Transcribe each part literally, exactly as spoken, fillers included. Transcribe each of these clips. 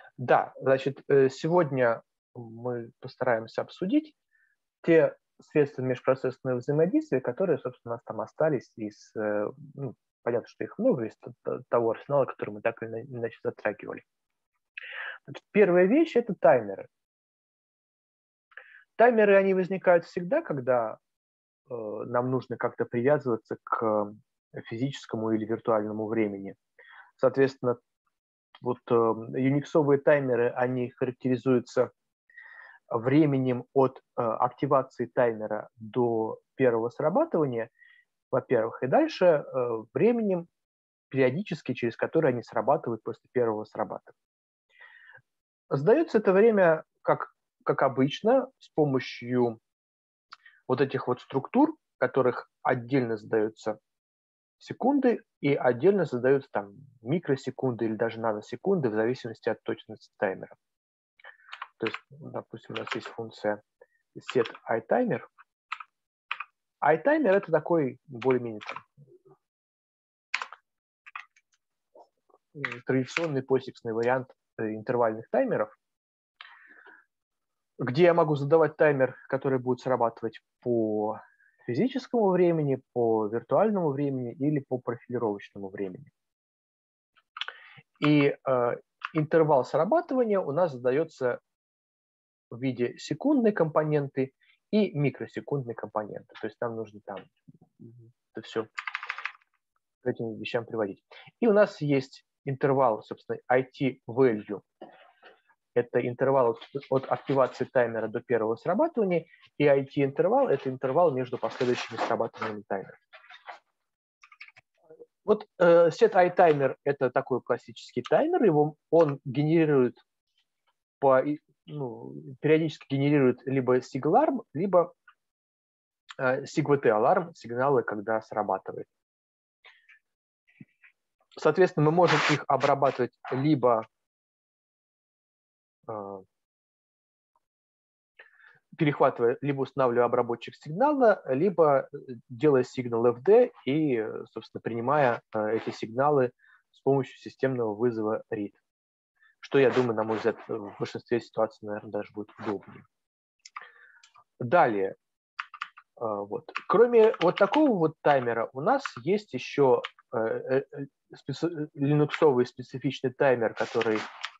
Да, значит, э, сегодня мы постараемся обсудить те средства межпроцессного взаимодействия, которые, собственно, у нас там остались из, э, ну, понятно, что их много, из т- т- того арсенала, который мы так или иначе иначе затрагивали. Значит, первая вещь – это таймеры. Таймеры, они возникают всегда, когда э, нам нужно как-то привязываться к физическому или виртуальному времени. Соответственно, вот э, юниксовые таймеры, они характеризуются временем от э, активации таймера до первого срабатывания, во-первых, и дальше э, временем периодически, через которое они срабатывают после первого срабатывания. Сдается это время, как, как обычно, с помощью вот этих вот структур, в которых отдельно задаются секунды и отдельно задаются там микросекунды или даже наносекунды в зависимости от точности таймера. То есть, допустим, у нас есть функция setItimer. iTimer – это такой более-менее традиционный посиксный вариант интервальных таймеров, где я могу задавать таймер, который будет срабатывать по физическому времени, по виртуальному времени или по профилировочному времени. И э, интервал срабатывания у нас задается в виде секундной компоненты и микросекундной компоненты. То есть нам нужно там это все к этим вещам приводить. И у нас есть интервал, собственно, ай ти-value. Это интервал от, от активации таймера до первого срабатывания, и ай ти-интервал – это интервал между последующими срабатываниями таймера. Вот э, setItimer – это такой классический таймер, его, он генерирует по, ну, периодически генерирует либо SIGALARM, либо э, SIGVT-аларм, сигналы, когда срабатывает. Соответственно, мы можем их обрабатывать либо э, перехватывая, либо устанавливая обработчик сигнала, либо делая сигнал эф ди и, собственно, принимая э, эти сигналы с помощью системного вызова рид. Что, я думаю, на мой взгляд, в большинстве ситуаций, наверное, даже будет удобнее. Далее. Э, вот. Кроме вот такого вот таймера, у нас есть еще э, специ... линуксовый специфичный таймер, который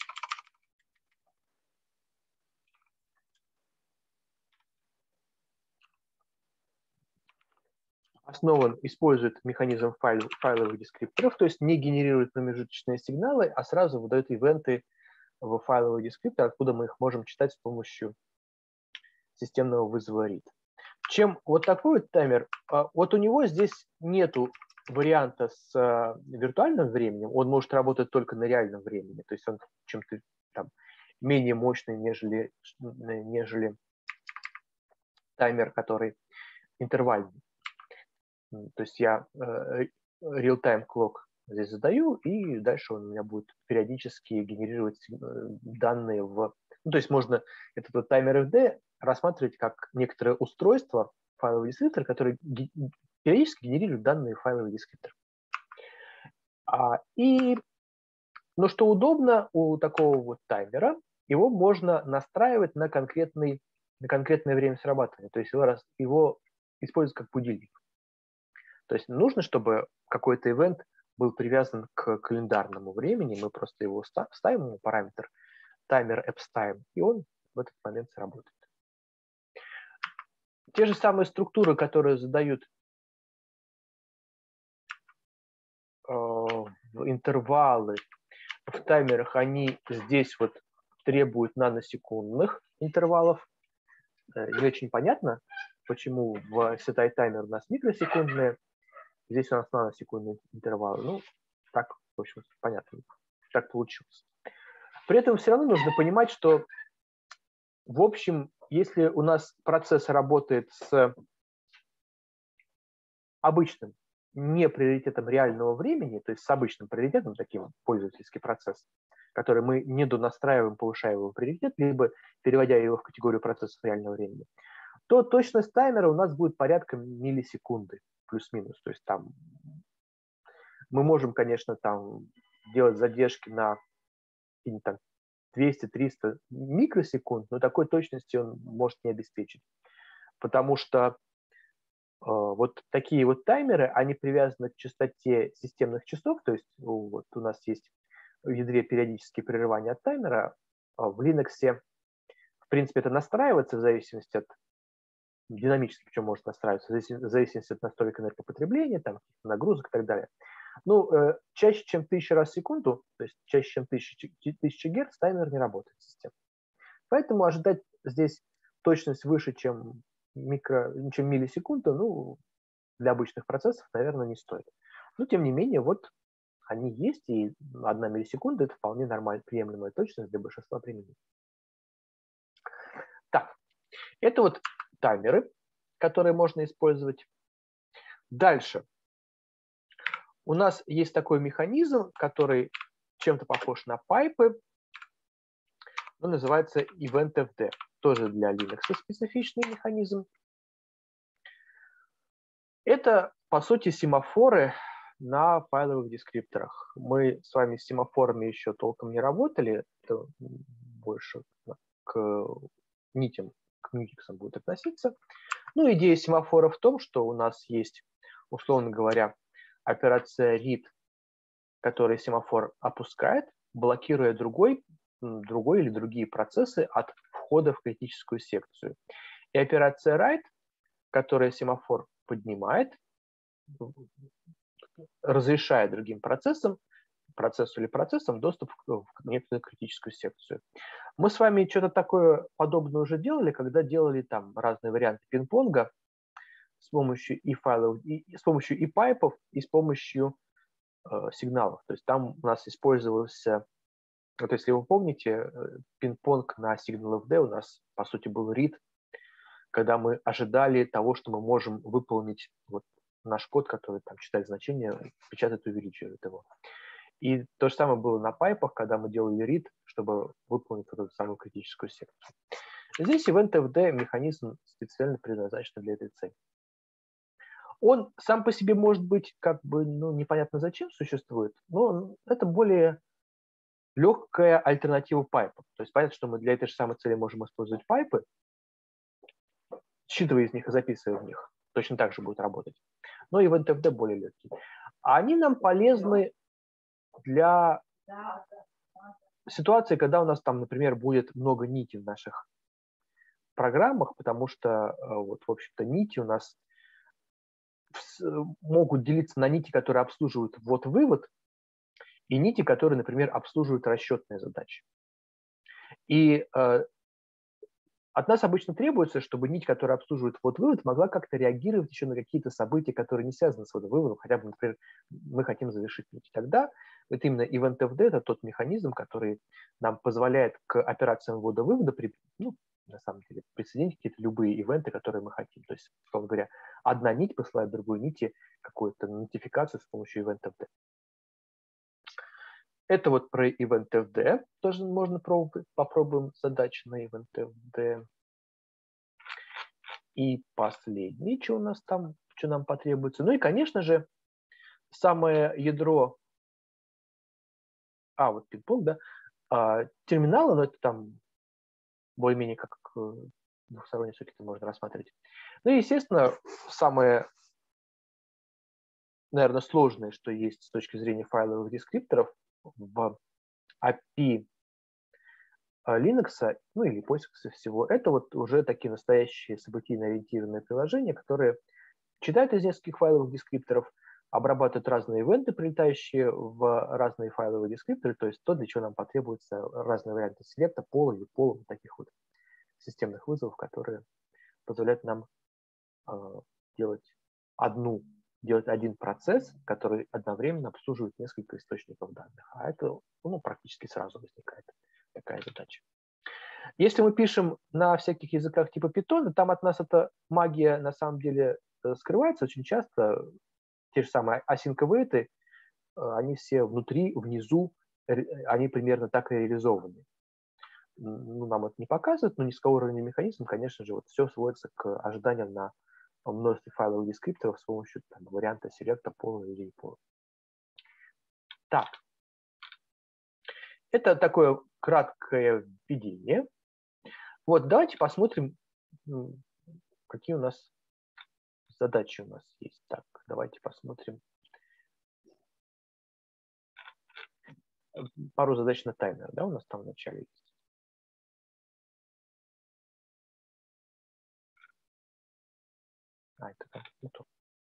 основан, использует механизм файл, файловых дескрипторов, то есть не генерирует промежуточные сигналы, а сразу выдает ивенты в файловый дескриптор, откуда мы их можем читать с помощью системного вызова read. Чем вот такой вот таймер, вот у него здесь нету варианта с виртуальным временем, он может работать только на реальном времени, то есть он чем-то там менее мощный, нежели, нежели таймер, который интервальный. То есть я э, real-time clock здесь задаю, и дальше он у меня будет периодически генерировать данные в... Ну, то есть можно этот вот таймер эф ди рассматривать как некоторое устройство, файловый дескриптор, который периодически генерирует данные в файловый дескриптор. А, и, но что удобно у такого вот таймера, его можно настраивать на, конкретный, на конкретное время срабатывания, то есть его, его использовать как будильник. То есть нужно, чтобы какой-то ивент был привязан к календарному времени, мы просто его ставим, ему параметр таймер appstime, и он в этот момент сработает. Те же самые структуры, которые задают э, интервалы в таймерах, они здесь вот требуют наносекундных интервалов. Не очень понятно, почему в setItimer у нас микросекундные, здесь у нас наносекундные интервалы. Ну, так, в общем, понятно, так получилось. При этом все равно нужно понимать, что, в общем, если у нас процесс работает с обычным не приоритетом реального времени, то есть с обычным приоритетом, таким пользовательский процесс, который мы не донастраиваем, повышая его приоритет, либо переводя его в категорию процессов реального времени, то точность таймера у нас будет порядка миллисекунды, плюс-минус. То есть там мы можем, конечно, там делать задержки на там, двести-триста микросекунд, но такой точности он может не обеспечить. Потому что э, вот такие вот таймеры, они привязаны к частоте системных часов, то есть вот у нас есть в ядре периодические прерывания от таймера. В Linux, в принципе, это настраивается в зависимости от динамически, причем может настраиваться, в зависимости от настроек энергопотребления, там, нагрузок и так далее. Ну, э, чаще, чем тысяча раз в секунду, то есть чаще, чем тысяча, тысяча герц, таймер не работает в системе. Поэтому ожидать здесь точность выше, чем, микро, чем миллисекунда, ну, для обычных процессов, наверное, не стоит. Но, тем не менее, вот они есть, и одна миллисекунда – это вполне нормальная, приемлемая точность для большинства применений. Так, это вот таймеры, которые можно использовать. Дальше. У нас есть такой механизм, который чем-то похож на пайпы, но называется EventFD. Тоже для Linux специфичный механизм. Это, по сути, семафоры на файловых дескрипторах. Мы с вами с семафорами еще толком не работали, это больше к нитям, к мьютиксам будет относиться. Ну, идея семафора в том, что у нас есть, условно говоря, операция read, которая семафор опускает, блокируя другой, другой или другие процессы от входа в критическую секцию. И операция write, которая семафор поднимает, разрешает другим процессам, процессу или процессам доступ в некоторую критическую секцию. Мы с вами что-то такое подобное уже делали, когда делали там разные варианты пинг-понга с помощью и файлов, и, с помощью и пайпов, и с помощью э, сигналов. То есть там у нас использовался, вот если вы помните, пинг-понг на SignalFD у нас, по сути, был read, когда мы ожидали того, что мы можем выполнить вот наш код, который там читает значение, печатает, увеличивает его. И то же самое было на пайпах, когда мы делали read, чтобы выполнить вот эту самую критическую секцию. Здесь EventFD механизм специально предназначен для этой цели. Он сам по себе может быть как бы, ну, непонятно зачем существует, но это более легкая альтернатива пайпам. То есть понятно, что мы для этой же самой цели можем использовать пайпы, считывая из них и записывая в них. Точно так же будет работать. Но EventFD более легкий. А они нам полезны для ситуации, когда у нас там, например, будет много нитей в наших программах, потому что, вот, в общем-то, нити у нас могут делиться на нити, которые обслуживают ввод-вывод, и нити, которые, например, обслуживают расчетные задачи. И э, от нас обычно требуется, чтобы нить, которая обслуживает ввод-вывод, могла как-то реагировать еще на какие-то события, которые не связаны с вводом-выводом, хотя бы, например, мы хотим завершить нить. Тогда это именно EventFD, это тот механизм, который нам позволяет к операциям ввода-вывода, при, ну, на самом деле, присоединить какие-то любые ивенты, которые мы хотим. То есть, условно говоря, одна нить посылает другой нити какую-то нотификацию с помощью EventFD. Это вот про EventFD. Тоже можно пробовать. Попробуем задачи на EventFD. И последний, что у нас там, что нам потребуется. Ну и, конечно же, самое ядро, а, вот пинг-понг, да, а, терминала, но это там более-менее как двухсторонний сокет можно рассматривать. Ну и, естественно, самое, наверное, сложное, что есть с точки зрения файловых дескрипторов в эй пи ай Linux, ну или POSIX всего, это вот уже такие настоящие событийно-ориентированные приложения, которые читают из нескольких файловых дескрипторов, обрабатывают разные ивенты, прилетающие в разные файловые дескрипторы, то есть то, для чего нам потребуются разные варианты селекта, пола или пола, вот таких вот системных вызовов, которые позволяют нам э, делать одну, делать один процесс, который одновременно обслуживает несколько источников данных. А это, ну, практически сразу возникает такая задача. Если мы пишем на всяких языках типа Python, там от нас эта магия на самом деле скрывается очень часто. Те же самые async-await, они все внутри, внизу, они примерно так и реализованы. Ну, нам это не показывают, но низкоуровневый механизм, конечно же, вот все сводится к ожиданиям на множестве файловых дескрипторов с помощью там, варианта селекта, пола или пола. Так. Это такое краткое введение. Вот, давайте посмотрим, какие у нас задачи у нас есть. Так, давайте посмотрим пару задач на таймер, да, у нас там в начале есть. А, это там, не то.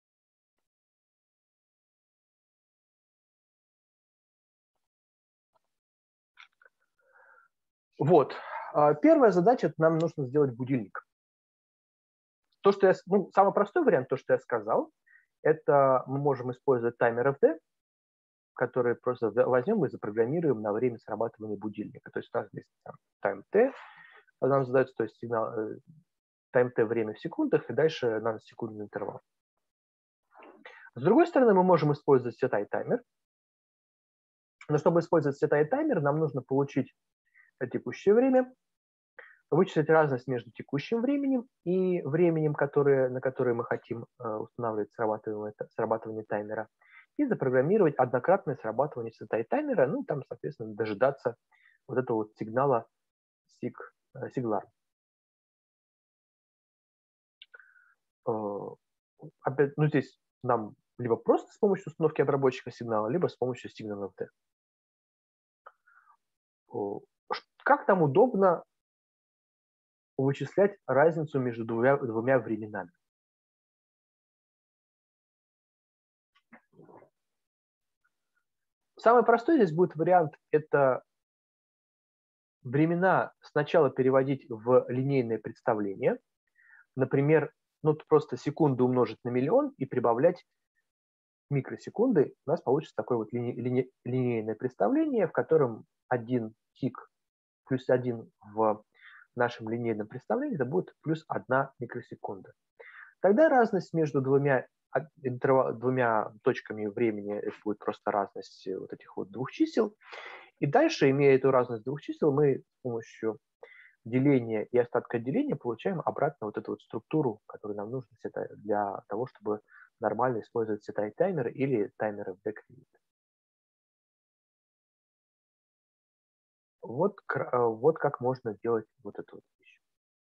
Вот. Первая задача, это нам нужно сделать будильник. То, что я, ну, самый простой вариант, то, что я сказал, это мы можем использовать таймер эф ди, который просто возьмем и запрограммируем на время срабатывания будильника. То есть у нас здесь time t, нам задается, то есть сигнал time t время в секундах, и дальше наносекундный интервал. С другой стороны, мы можем использовать set-i-таймер. Но чтобы использовать set-i-таймер, нам нужно получить текущее время, вычислить разность между текущим временем и временем, которое, на которое мы хотим э, устанавливать срабатывание, срабатывание таймера, и запрограммировать однократное срабатывание set-i-таймера, ну, там, соответственно, дожидаться вот этого вот сигнала сиг, э, сиглар. Э, опять, ну, здесь нам либо просто с помощью установки обработчика сигнала, либо с помощью сигнала эф ди. Как нам удобно вычислять разницу между двумя, двумя временами? Самый простой здесь будет вариант – это времена сначала переводить в линейное представление. Например, ну, просто секунды умножить на миллион и прибавлять микросекунды. У нас получится такое вот лини, лини, линейное представление, в котором один тик плюс один в нашем линейном представлении, это будет плюс одна микросекунда. Тогда разность между двумя, двумя точками времени, это будет просто разность вот этих вот двух чисел. И дальше, имея эту разность двух чисел, мы с помощью деления и остатка деления получаем обратно вот эту вот структуру, которую нам нужно для того, чтобы нормально использовать set-i-таймер или таймер эф ди Create. Вот, вот как можно делать вот эту вот вещь.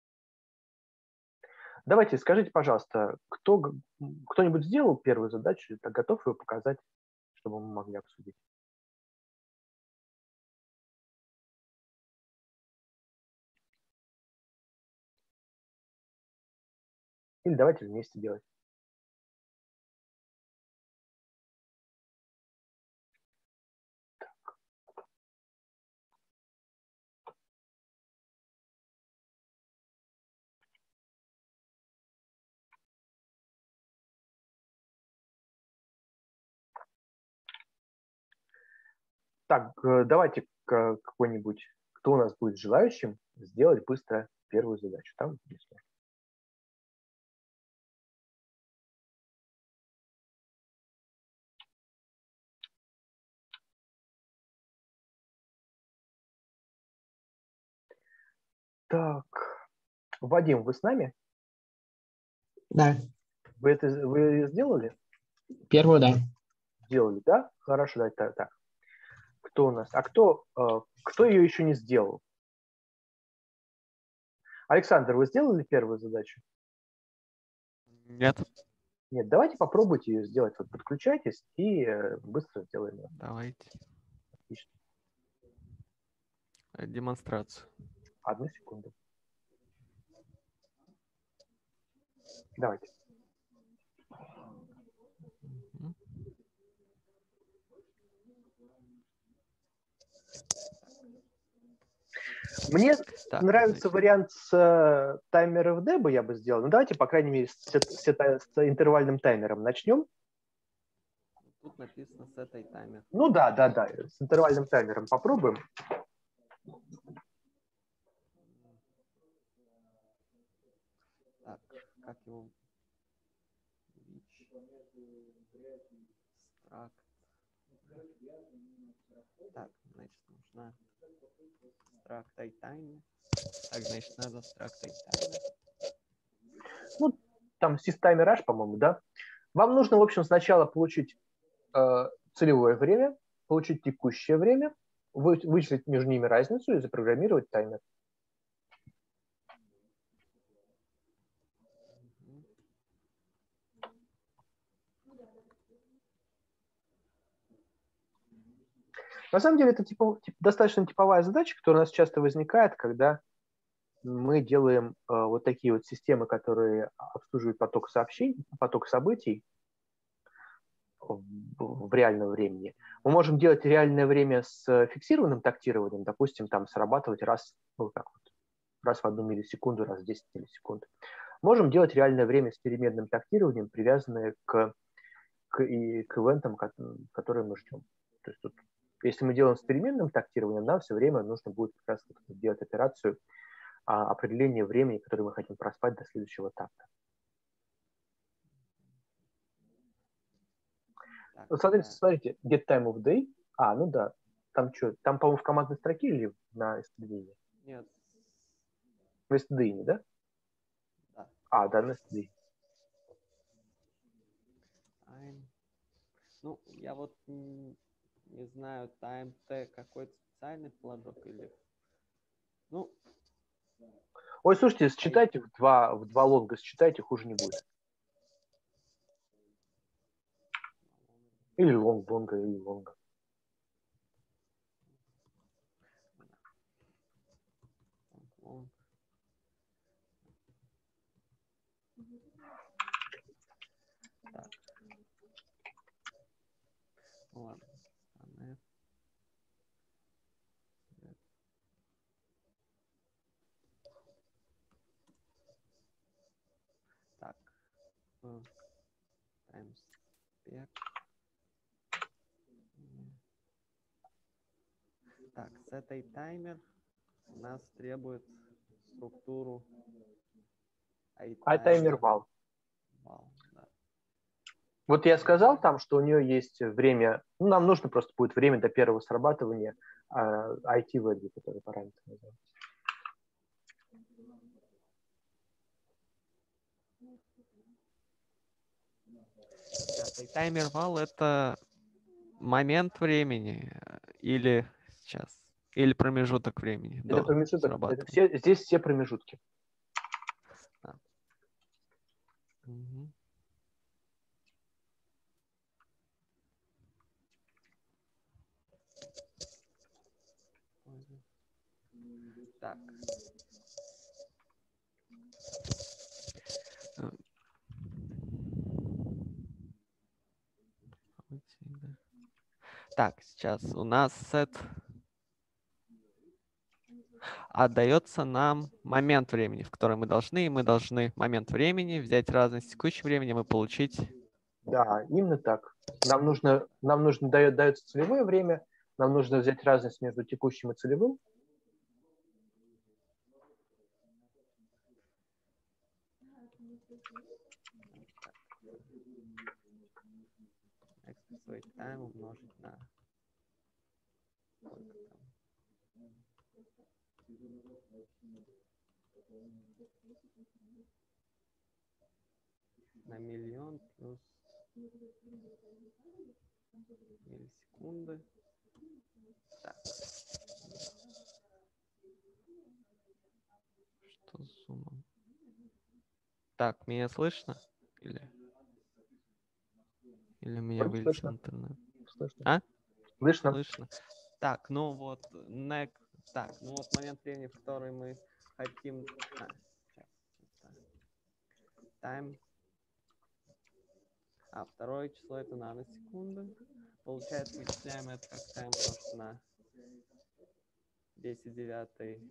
Давайте, скажите, пожалуйста, кто, кто-нибудь сделал первую задачу, так готов ее показать, чтобы мы могли обсудить? Или давайте вместе делать. Так. Так, давайте какой-нибудь, кто у нас будет желающим, сделать быстро первую задачу. Там не сложно. Так, Вадим, вы с нами? Да. Вы это вы сделали? Первую, да. Сделали, да? Хорошо, давайте так. так. Кто у нас? А кто, кто ее еще не сделал? Александр, вы сделали первую задачу? Нет. Нет, давайте попробуйте ее сделать. Вот подключайтесь и быстро сделаем ее. Давайте. Отлично. Демонстрацию. Одну секунду. Давайте. Угу. Мне так, нравится значит. вариант с э, таймер эф ди бы я бы сделал. Ну, давайте, по крайней мере, с, с, с интервальным таймером начнем. Тут написано с этой таймер. Ну да, да, да. С интервальным таймером попробуем. Так, как его? Стракт. Так, значит, нужна стракт таймер. Так, значит, надо стракт таймер. Ну, там systtimer hash, по-моему, да? Вам нужно, в общем, сначала получить э, целевое время, получить текущее время, вы, вычислить между ними разницу и запрограммировать таймер. На самом деле это типа, тип, достаточно типовая задача, которая у нас часто возникает, когда мы делаем э, вот такие вот системы, которые обслуживают поток сообщений, поток событий в, в реальном времени. Мы можем делать реальное время с фиксированным тактированием, допустим, там срабатывать раз, ну, так вот, раз в одну миллисекунду, раз в десять миллисекунд. Можем делать реальное время с переменным тактированием, привязанное к, к, и, к ивентам, которые мы ждем. То есть тут, если мы делаем с переменным тактированием, нам все время нужно будет как раз делать операцию а, определения времени, которое мы хотим проспать до следующего такта. Вот смотрите, смотрите, get time of day. А, ну да. Там что? Там, по-моему, в командной строке или на эс ти ди? Нет. В эс ти ди, да? Да. А, да, на эс ти ди. Time. Ну, я вот не знаю, time-t какой-то специальный флажок или... Ну... Ой, слушайте, считайте в два, в два лонга, считайте, хуже не будет. Или лонг, лонга, или лонга. Так. Ну, ладно. Так. Times spec. Так, с этой таймер у нас требует структуру iTimer val. Val, да. Вот я сказал там, что у нее есть время, ну, нам нужно просто будет время до первого срабатывания uh, ай ти value, который параметр называется. Таймер val это момент времени или сейчас, или промежуток времени. Это до промежуток, это все, здесь все промежутки. А. Угу. Так. Так, сейчас у нас сет отдается нам момент времени, в который мы должны, и мы должны момент времени взять разность с текущим временем и получить... Да, именно так. Нам нужно, нам нужно дает, дается целевое время, нам нужно взять разность между текущим и целевым. Свой тайм умножить на на миллион плюс миллисекунды. Так. Что с суммой? Так, меня слышно? Или, Или у меня вылетел Слышно. интернет? Слышно. А? Слышно. Слышно. Так, ну вот, next. Так, ну вот момент времени, в который мы хотим... А, сейчас. Time. А, второе число это наносекунды. Получается, вычисляем это как time умножить на десять девятый.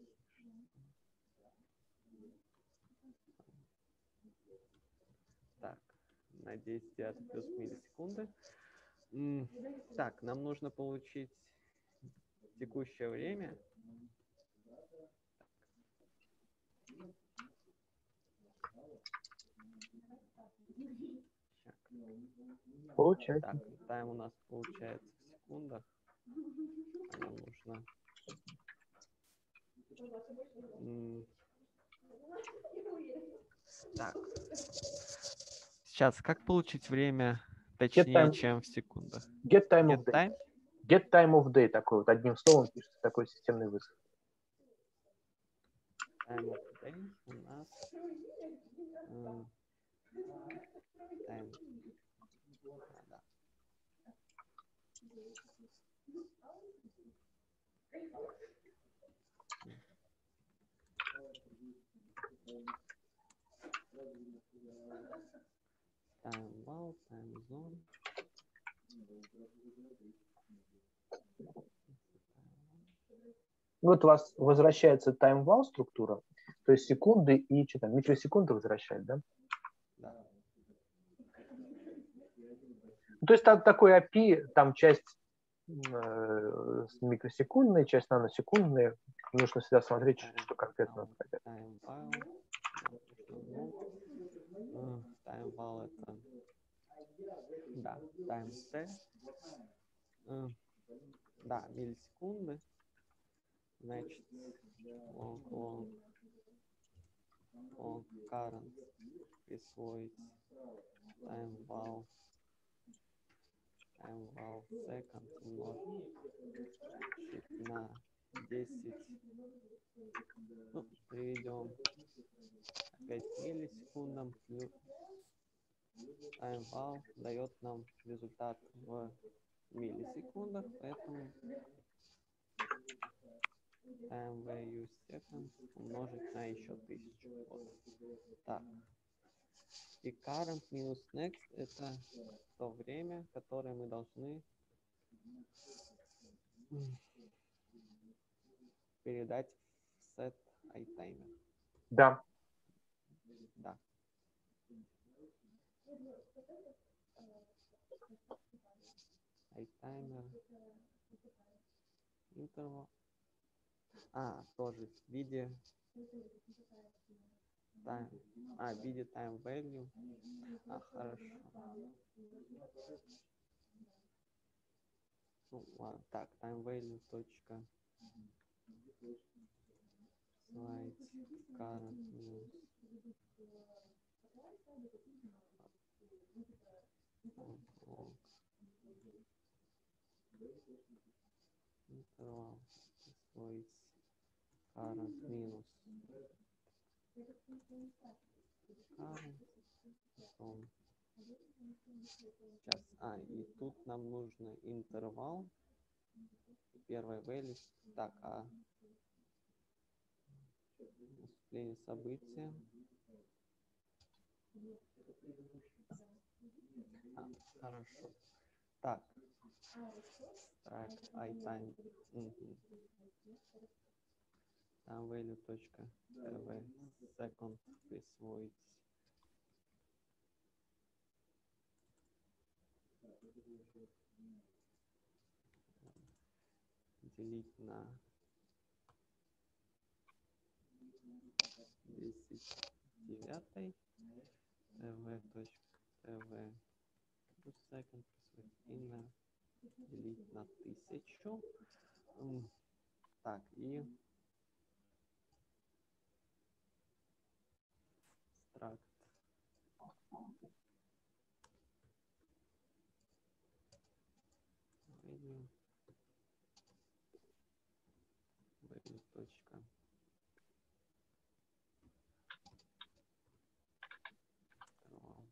Так, на десять девятый плюс миллисекунды. Так, нам нужно получить текущее время. Получается. Так, тайм у нас получается в секундах. А нам нужно... Так. Сейчас, как получить время точнее, чем в секундах? Get time Get of day. time? Get time of day такой вот, одним словом пишется такой системный вызов. Time of day у нас м, time. А, да. Time val, time zone. Вот у вас возвращается time-val структура, то есть секунды и что там, микросекунды возвращает, да? Да. Ну, то есть там такой эй пи ай, там часть э, микросекундная, часть наносекундная. Нужно всегда смотреть, что конкретно надо хотеть. Time val. Ну, time val это да, time t. Э, Да, миллисекунды. Значит, long, long, long current присвоить time val, time val second умножить на десять. Ну, приведем опять к миллисекундам. Плюс time val дает нам результат в миллисекундах, поэтому time value second умножить на еще тысячу. Вот. Так. И current минус next это то время, которое мы должны передать в set iTimer. Да. Да. iTimer. Interval. А, тоже в виде time. А, в виде time value. А, хорошо. Ну, ладно, так, time value точка slide current minus long interval присвоить current минус current. Потом сейчас, а, и тут нам нужно интервал. Первая value. Так, а наступление события. А, хорошо. Так. Extract iTime. Угу. Там value точка tv second присвоить. Делить на десять девятой. tv точка tv плюс second присвоить. И на делить на тысячу. Так, и extract value value точка interval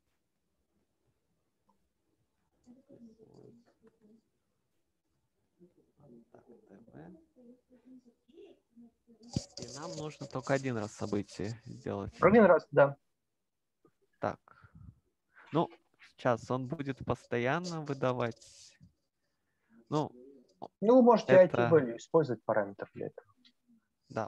присвоить. Так, tv. И нам нужно только один раз событие сделать. Один раз, да. Так. Ну, сейчас он будет постоянно выдавать. Ну, Ну, вы можете это... ай ти-value использовать параметр для этого. Да.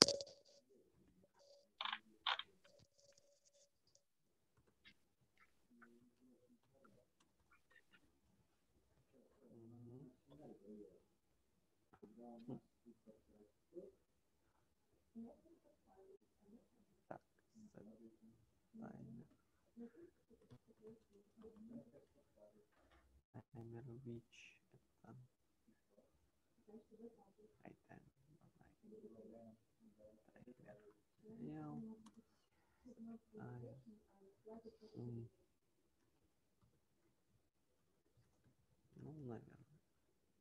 Так, таймер. Таймер which это iTime. Ну, наверное.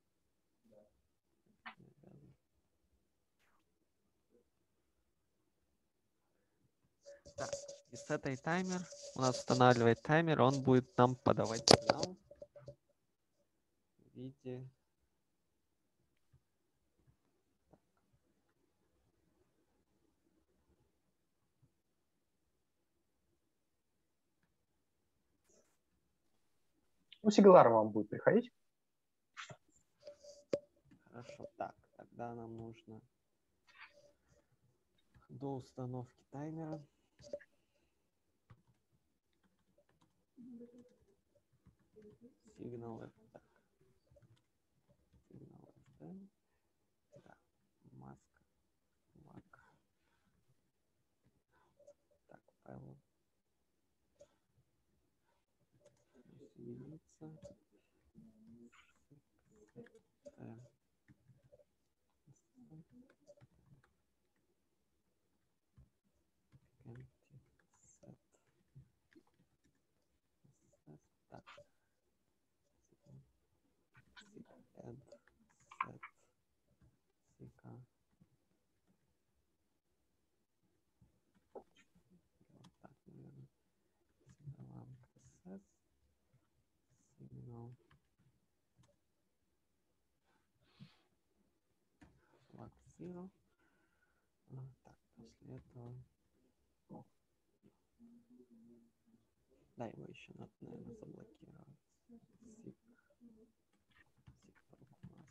с этой таймер, у нас устанавливает таймер, он будет нам подавать сигнал в виде... Ну, сигналар вам будет приходить. Хорошо, так, тогда нам нужно до установки таймера сигнал эф ди. Сигнал эф ди. Да, маска. Маска. Так, файл. Единица. Э. Empty set. Set. Так. Sig add set. Сика. Вот так, наверное. Сигналанка set. Сигнал. Flag zero. А, так, после этого. Да, его еще надо, наверное, заблокировать. Sig. Sig mass.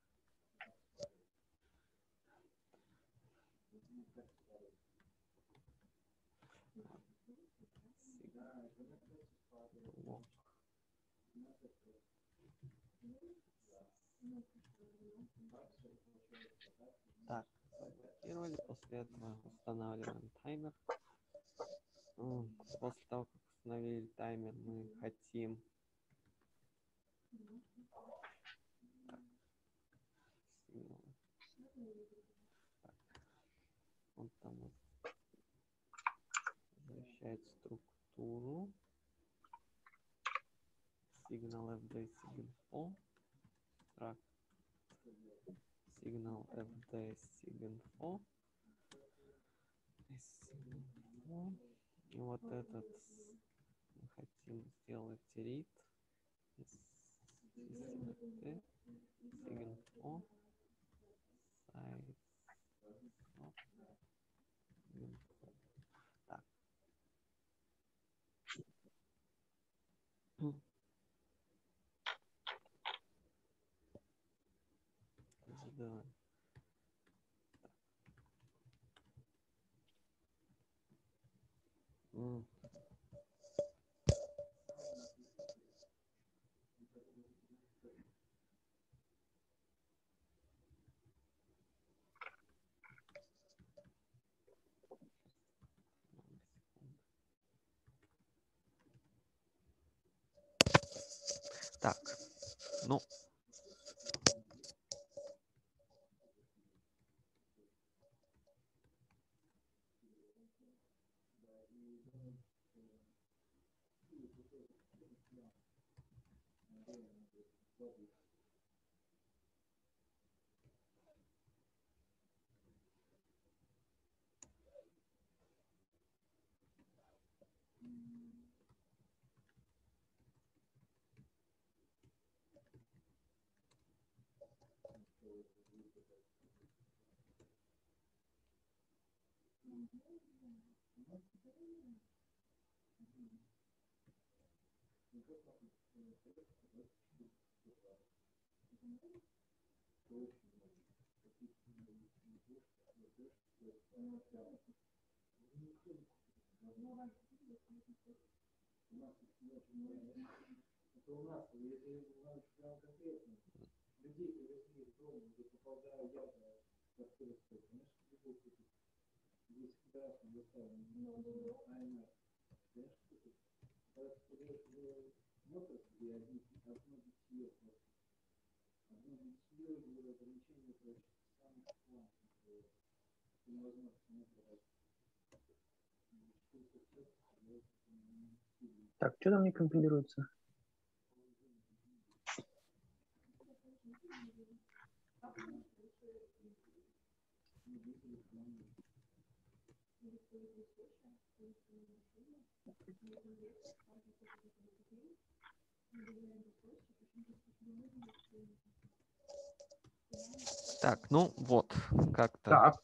Блок. Так, заблокировали. После этого устанавливаем таймер. После того, как установили таймер, мы хотим так, так. Он там вот возвращает структуру. Сигнал эф ди SIGINFO. Так. Сигнал эф ди SIGINFO. И вот этот мы хотим сделать read из SIGINFO. Так. Задавай. Mm. Так, ну. Так, что там не компилируется? Так, ну вот, как-то. Так,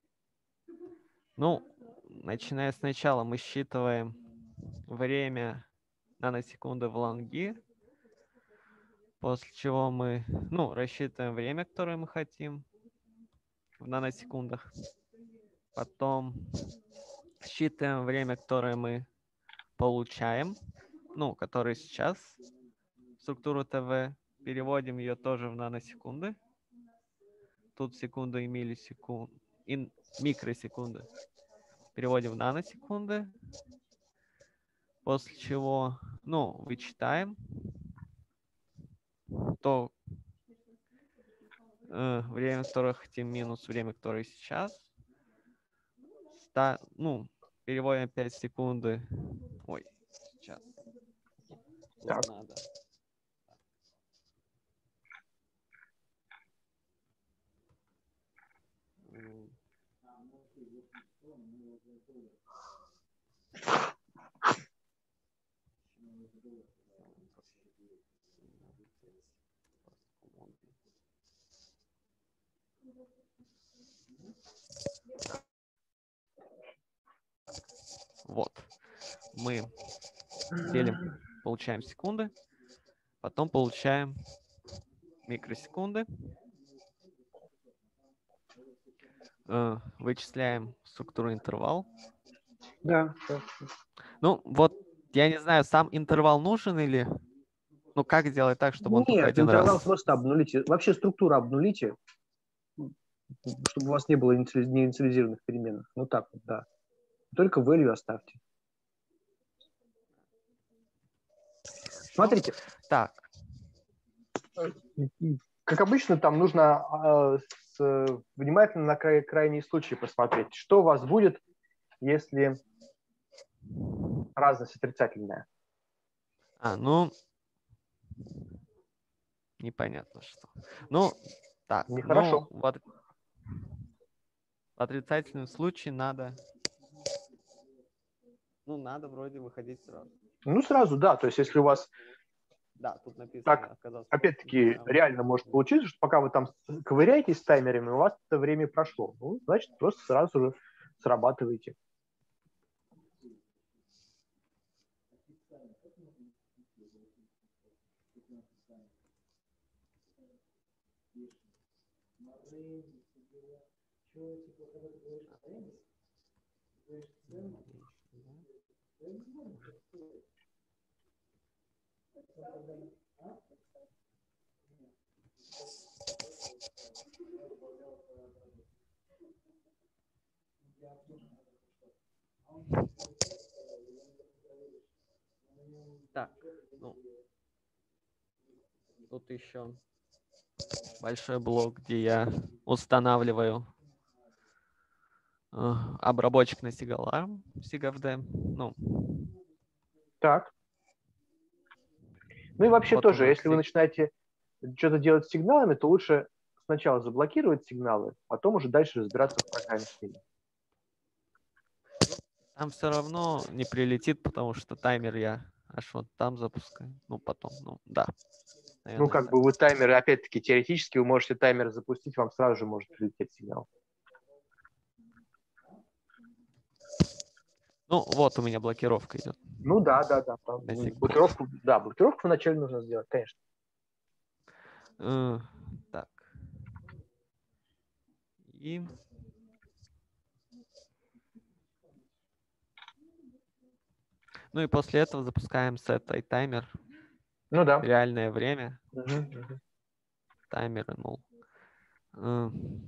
Ну, начиная сначала, мы считываем время наносекунды в лонги, после чего мы, ну, рассчитываем время, которое мы хотим в наносекундах. Потом считываем время, которое мы получаем, ну, которое сейчас, структуру ТВ, переводим ее тоже в наносекунды. Тут секунды и миллисекунды, и микросекунды. Переводим в наносекунды. После чего, ну, вычитаем то э, время, которое хотим, минус время, которое сейчас. Ста, ну, переводим пять секунды. Ой, сейчас. Тут так. надо. М. Вот. Мы делим, получаем секунды, потом получаем микросекунды. Э, вычисляем структуру интервал. Да, да. Ну, вот, я не знаю, сам интервал нужен или... Ну, как сделать так, чтобы он только Нет, один интервал раз? просто обнулите. Вообще структуру обнулите, чтобы у вас не было инициали- неинициализированных переменных. Ну так вот, да. Только value оставьте. Смотрите, Так, как обычно, там нужно э, с, внимательно на край, крайние случаи посмотреть. Что у вас будет, если разность отрицательная? а, ну, непонятно что. Ну, так, Нехорошо. ну, в, от- в отрицательном случае надо... Ну, надо вроде выходить сразу. Ну, сразу, да. То есть, если у вас Да, тут написано, так, оказалось... опять-таки, а, реально может получиться, что пока вы там ковыряетесь с таймерами, у вас это время прошло. Ну, значит, просто сразу же срабатываете. Так, ну, тут еще большой блок, где я устанавливаю э, обработчик на SIG-Alarm, SIG-эф ди. Ну, Так. Ну и вообще вот у тоже, нас если вы SIG. начинаете что-то делать с сигналами, то лучше сначала заблокировать сигналы, потом уже дальше разбираться в программе с ними. Там все равно не прилетит, потому что таймер я аж вот там запускаю. Ну, потом, ну, да. Ну, Наверное, как так. бы вы таймеры, опять-таки, теоретически вы можете таймер запустить, вам сразу же может прилететь сигнал. Ну, вот у меня блокировка идет. Ну да, да, да. Там, На SIG-блок. блокировку, да, блокировку вначале нужно сделать, конечно. Э, так. И... Ну и после этого запускаем set и таймер. Ну да. Реальное время. Угу, угу. Таймер null. Э,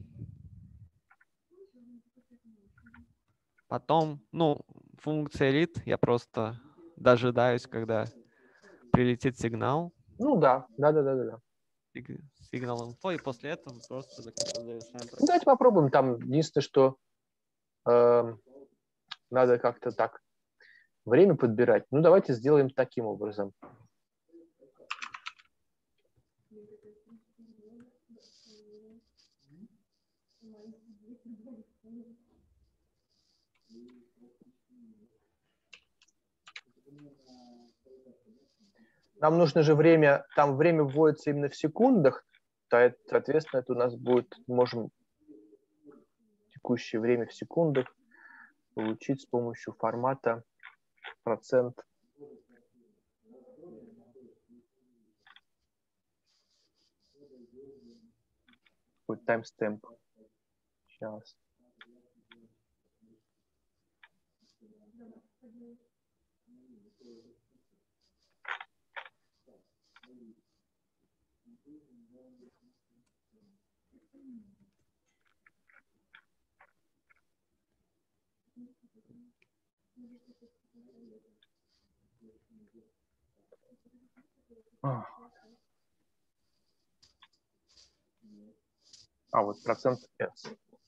Потом, ну, функция read, я просто дожидаюсь, когда прилетит сигнал. Ну да, да, да, да, да. сиг- Сигнал info, и после этого просто завершаем Ну, процесс. давайте попробуем. Там единственное, что э, надо как-то так время подбирать. Ну, давайте сделаем таким образом. Нам нужно же время, там время вводится именно в секундах, то, соответственно, это у нас будет, можем текущее время в секундах получить с помощью формата процент timestamp. Сейчас. А, а вот процент S.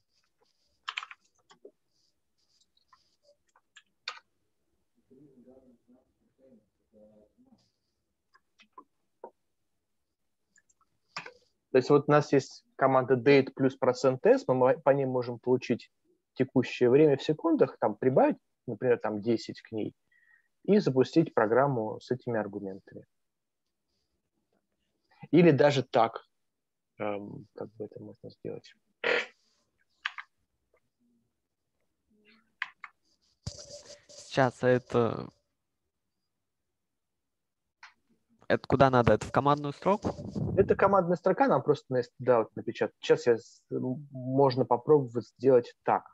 То есть вот у нас есть команда date плюс процент s, мы по ней можем получить текущее время в секундах, там прибавить, например, там десять к ней, и запустить программу с этими аргументами. Или даже так, эм, как бы это можно сделать. Сейчас это... Это куда надо? Это в командную строку? Это командная строка, нам просто на stdout напечатать. Сейчас я, можно попробовать сделать так.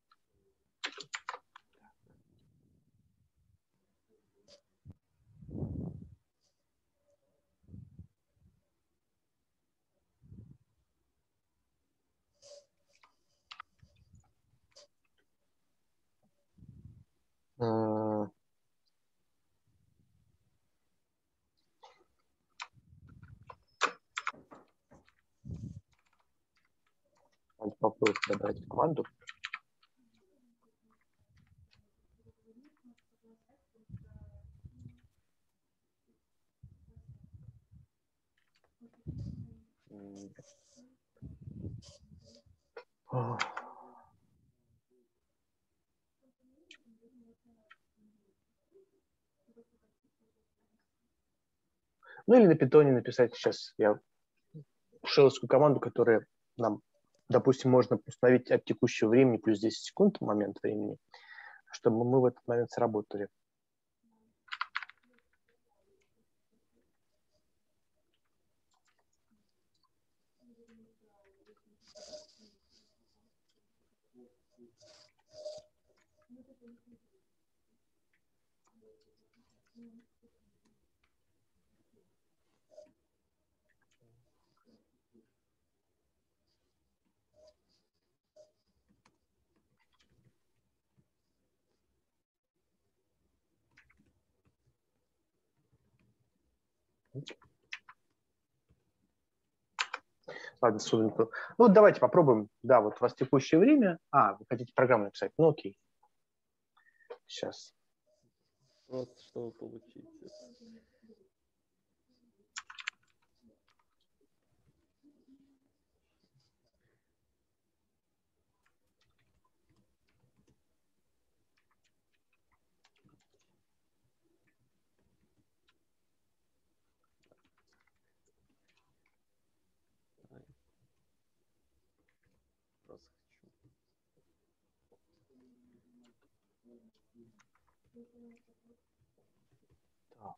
Надо попробовать добавить команду. Ну или на питоне написать сейчас я шелловскую команду, которая нам, допустим, можно установить от текущего времени плюс десять секунд момент времени, чтобы мы в этот момент сработали. Ладно, ну вот давайте попробуем. Да, вот у вас текущее время. А, вы хотите программу написать? Ну окей. Сейчас. Просто чтобы получить. Просто хочу. Так.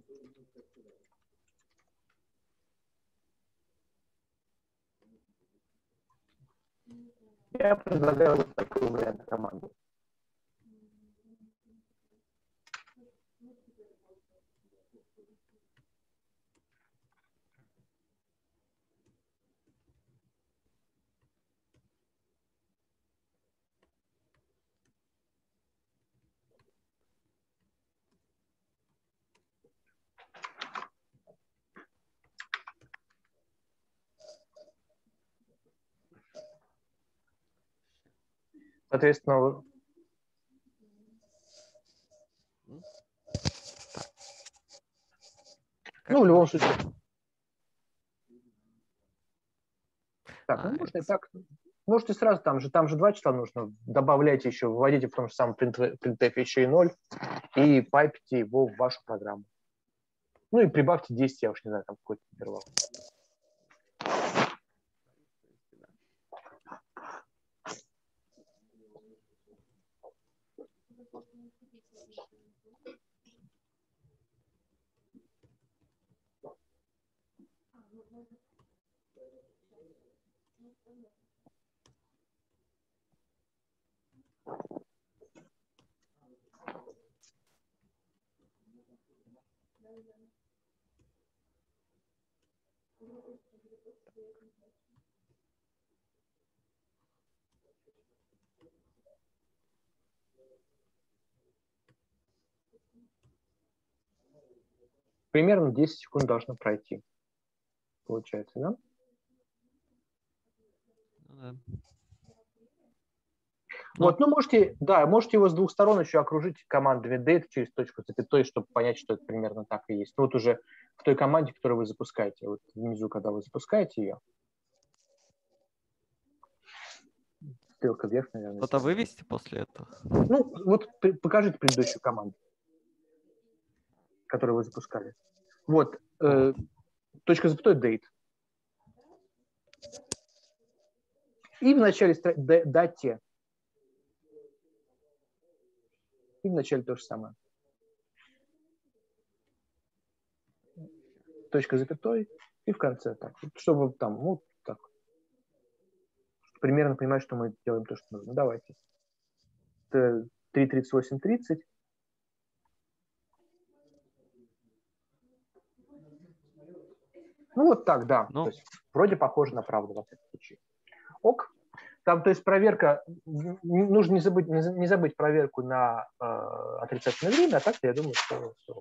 Я предлагаю вот такой вариант команды. Соответственно, ну, в любом случае. Так, ну, а, можно и так. Можете сразу, там же, там же два числа нужно. Добавляйте еще, вводите в том же самом printf еще и ноль и пайпите его в вашу программу. Ну и прибавьте десять, я уж не знаю, там какой-то интервал. Примерно десять секунд должно пройти. Получается, да? Да. Вот, ну, можете, да, можете его с двух сторон еще окружить командами date через точку запятой, чтобы понять, что это примерно так и есть. Вот уже в той команде, которую вы запускаете, вот внизу, когда вы запускаете ее. Стрелка вверх, наверное. Что-то вывести после этого? Ну, вот покажите предыдущую команду, которую вы запускали. Вот, э, точка запятой date. И в начале дате. И в начале то же самое. Точка запятой и в конце так. Чтобы там, вот так. Примерно понимать, что мы делаем то, что нужно. Давайте. три тридцать восемь тридцать. Ну, вот так, да. Ну. То есть, вроде похоже на правду во всяком случае. Ок. Там, то есть, проверка, нужно не забыть, не забыть проверку на э, отрицательное время, а так-то я думаю, что все.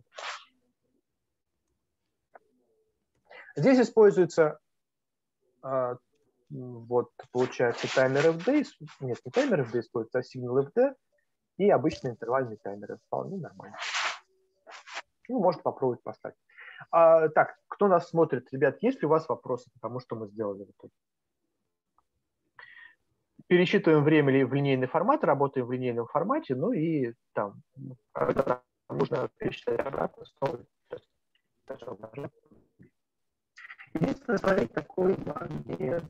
Здесь используется, э, вот, получается, таймер эф ди, нет, не таймер эф ди используется, а сигнал эф ди и обычный интервальный таймер. Вполне нормально. Ну, можно попробовать поставить. А, так, кто нас смотрит? Ребят, есть ли у вас вопросы по тому, что мы сделали в итоге? Пересчитываем время в линейный формат, работаем в линейном формате, ну и там, когда нужно пересчитать обратно, снова. Единственное, смотрите, такой момент.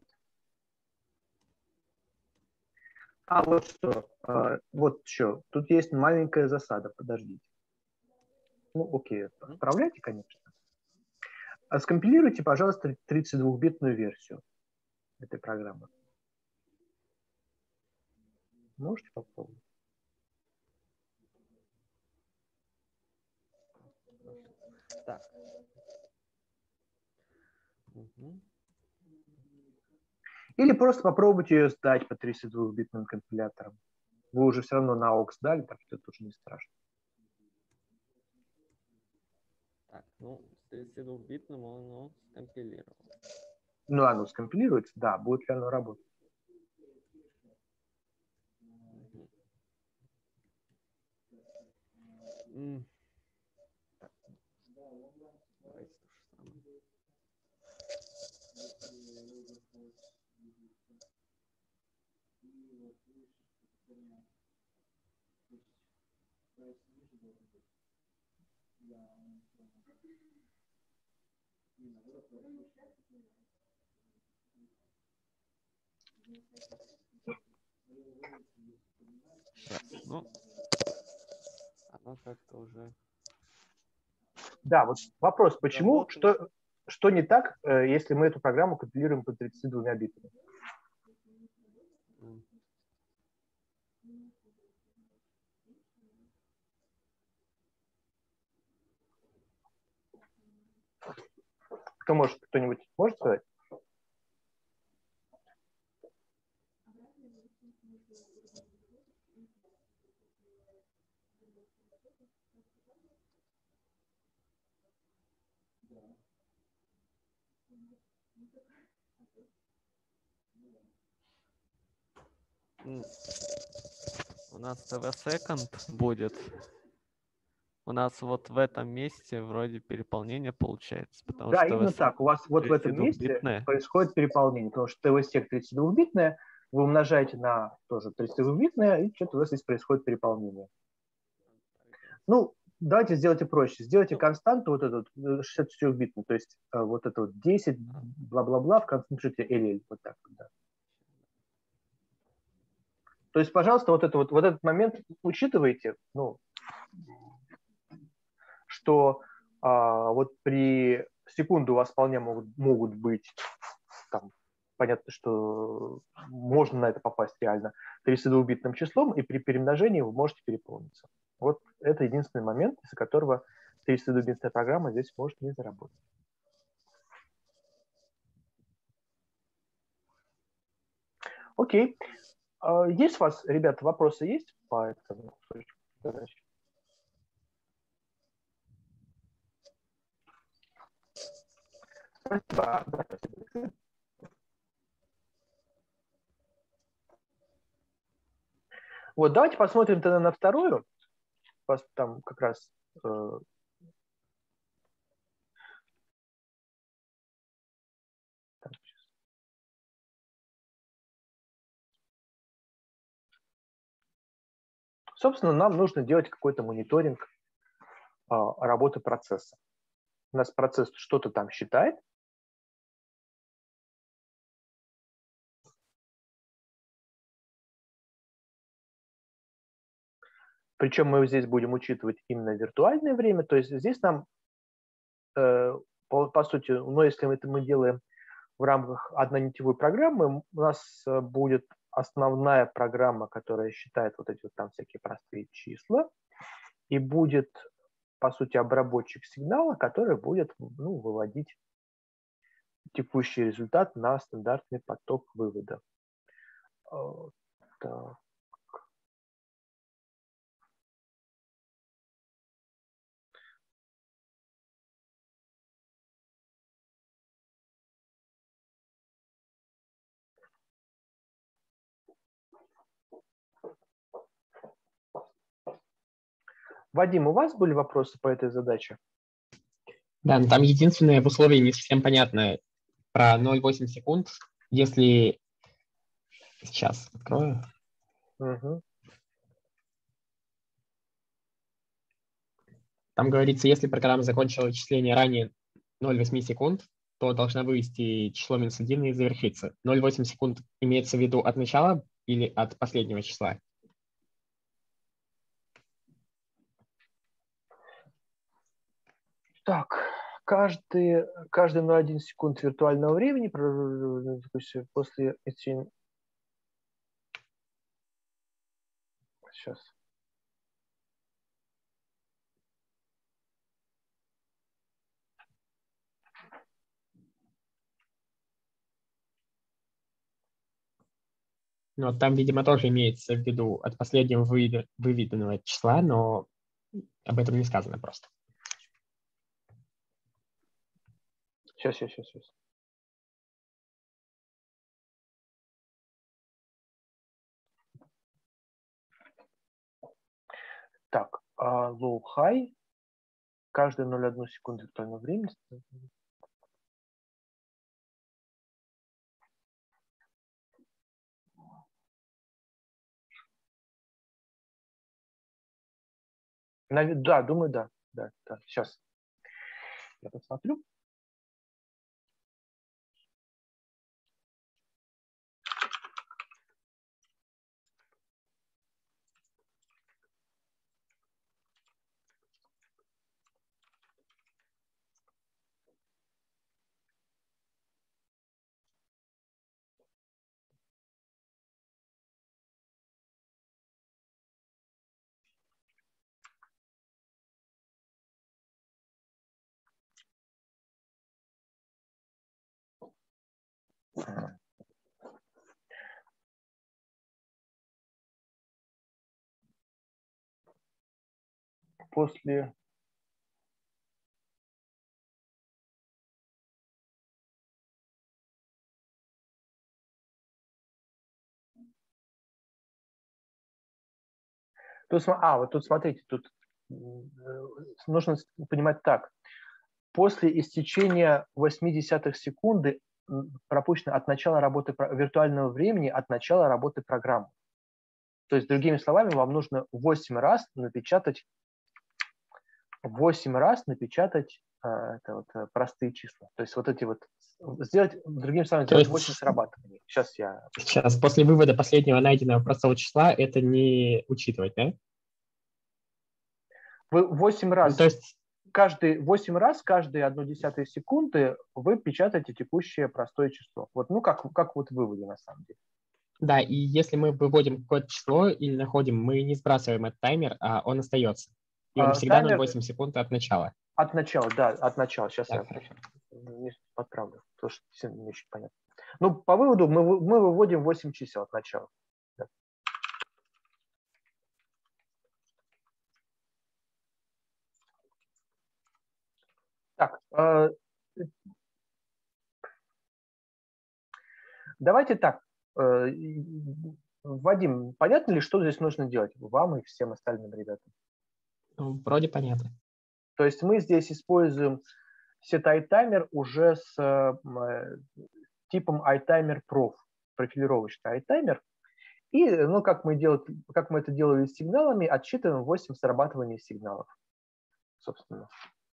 А вот что, вот что, тут есть маленькая засада, подождите. Ну, окей, отправляйте, конечно. А скомпилируйте, пожалуйста, тридцатидвухбитную версию этой программы. Можете попробовать? Так. Угу. Или просто попробуйте ее сдать по тридцатидвухбитным компиляторам. Вы уже все равно на ок сдали, так что это уже не страшно. Так, ну, с тридцатидвухбитным он скомпилировал. Ну, оно скомпилируется, да, будет ли оно работать? Mm. Так. Давайте то же самое. Так, ну, оно как-то уже... Да, вот вопрос, почему, Работу. что, что не так, э, если мы эту программу компилируем по тридцати двумя битами? М. Кто может, кто-нибудь может сказать? М. У нас ти ви second будет. У нас вот в этом месте вроде переполнение получается, потому Да, что именно ти ви second так. У вас вот в этом месте тридцатидвухбитная. происходит переполнение, потому что ти ви-сек тридцатидвухбитная, вы умножаете на тоже тридцатидвухбитное, и что-то у вас здесь происходит переполнение. Ну, давайте сделайте проще. Сделайте константу вот эту шестидесятичетырёхбитную, то есть э, вот это вот десять, бла-бла-бла, в конце напишите эл эл, вот так вот, да. То есть, пожалуйста, вот, это вот, вот этот момент учитывайте, ну, что а, вот при секунду у вас вполне могут, могут быть, там, понятно, что можно на это попасть реально тридцатидвухбитным числом, и при перемножении вы можете переполниться. Вот это единственный момент, из-за которого тридцатидвухбитная программа здесь может не заработать. Окей. Есть у вас, ребята, вопросы есть по этому задаче? Спасибо. Вот, давайте посмотрим тогда на вторую. Там как раз э, там, собственно, нам нужно делать какой-то мониторинг э, работы процесса. У нас процесс что-то там считает. Причем мы здесь будем учитывать именно виртуальное время. То есть здесь нам, э, по, по сути, но если это мы делаем в рамках однонитевой программы, у нас будет основная программа, которая считает вот эти вот там всякие простые числа, и будет, по сути, обработчик сигнала, который будет, ну, выводить текущий результат на стандартный поток вывода. Так. Вадим, у вас были вопросы по этой задаче? Да, но там единственное в условии не совсем понятное про ноль целых восемь секунд. Если сейчас открою. Угу. Там говорится, если программа закончила вычисление ранее ноль целых восемь секунд, то должна вывести число минус один и завершиться. ноль целых восемь секунд имеется в виду от начала или от последнего числа? Так, каждый, каждый ноль целых одна секунд виртуального времени после истечения... Сейчас. Ну, там, видимо, тоже имеется в виду от последнего выведенного числа, но об этом не сказано просто. Сейчас, сейчас, сейчас, сейчас. Так, low high, каждые ноль целых одна секунду виртуального времени. Да, думаю, да. Да, да. Сейчас я посмотрю. После Тут, а, вот тут смотрите, тут нужно понимать так. После истечения восьмидесятых секунды пропущено от начала работы виртуального времени, от начала работы программы. То есть, другими словами, вам нужно восемь раз напечатать восемь раз напечатать это вот, простые числа. То есть вот эти вот сделать, другими словами, сделать восемь срабатываний. Сейчас я... Сейчас, после вывода последнего найденного простого числа, это не учитывать, да? Вы восемь раз, ну, то есть... каждый, восемь раз каждые одну десятую секунды вы печатаете текущее простое число. Вот, ну, как, как вот в выводе, на самом деле. Да, и если мы выводим какое-то число или находим, мы не сбрасываем этот таймер, а он остается. И он а, всегда таймер... ноль целых восемь секунд от начала. От начала, да, от начала. Сейчас да, я не подправлю, потому что действительно не очень понятно. Ну, по выводу мы, мы выводим восемь чисел от начала. Да. Так, э, давайте так. Э, Вадим, понятно ли, что здесь нужно делать вам и всем остальным ребятам? Ну, вроде понятно. То есть мы здесь используем set-itimer уже с э, типом itimer-prof, профилировочный itimer. И, ну, как мы, делать, как мы это делали с сигналами, отсчитываем восемь срабатываний сигналов, собственно.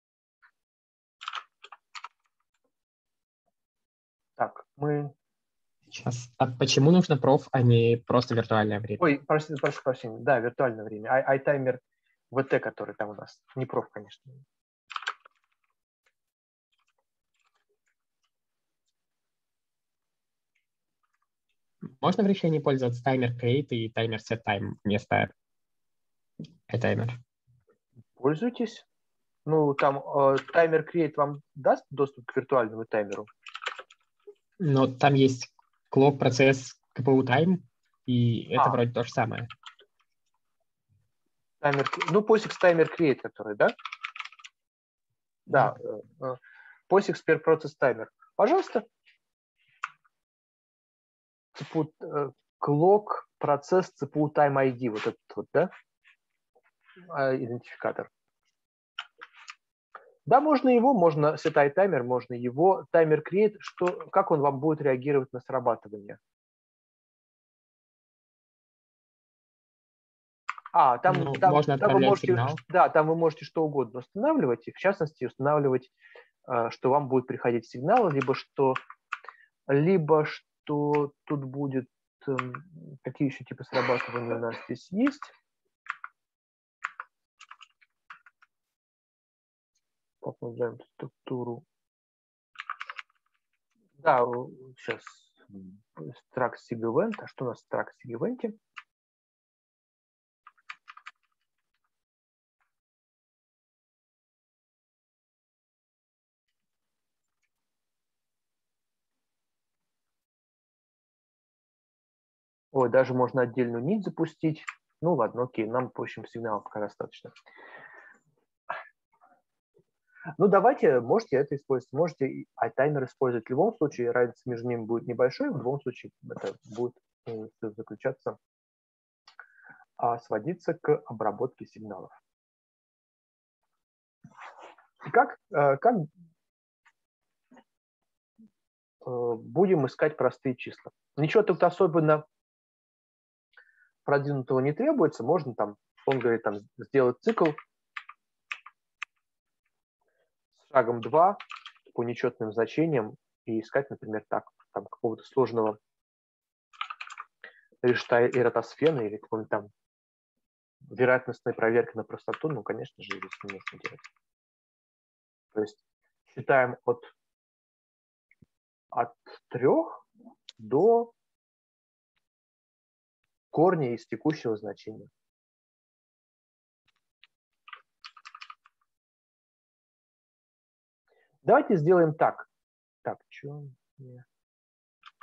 Так, мы... Сейчас. А почему нужно проф, а не просто виртуальное время? Ой, простите, прошу прощения. Да, виртуальное время. iTimer ви ти, который там у нас. Не проф, конечно. Можно в решении пользоваться таймер create и таймер set time вместо iTimer? Пользуйтесь. Ну, там э, таймер create вам даст доступ к виртуальному таймеру? Но там есть clock процесс си пи ю time, и это а. вроде то же самое. Таймер, ну, POSIX таймер create, который, да? Да. да. POSIX per process timer. Пожалуйста. си пи ю, clock процесс си пи ю time ай ди, вот этот вот, да? Идентификатор. Да, можно его, можно set таймер, можно его. Таймер create, что, как он вам будет реагировать на срабатывание? А, там, ну, там, можно там вы можете, сигнал. да, там вы можете что угодно устанавливать, и в частности устанавливать, что вам будет приходить сигнал, либо что, либо что тут будет, какие еще типы срабатывания у нас здесь есть. Посмотрим структуру. Да, сейчас struct SIG-event. А что у нас в struct SIG-event? Ой, даже можно отдельную нить запустить. Ну ладно, окей, нам, в общем, сигналов пока достаточно. Ну давайте, можете это использовать, можете iTimer использовать. В любом случае разница между ними будет небольшой, в любом случае это будет заключаться, а сводиться к обработке сигналов. Как, как будем искать простые числа? Ничего тут особенно продвинутого не требуется, можно там, он говорит, там сделать цикл с шагом два по нечетным значениям и искать, например, так, там какого-то сложного Риштайна эратосфена или какой-нибудь там вероятностной проверки на простоту, ну, конечно же, здесь не нужно делать. То есть считаем от, от трех до корня из текущего значения. Давайте сделаем так. Так, что?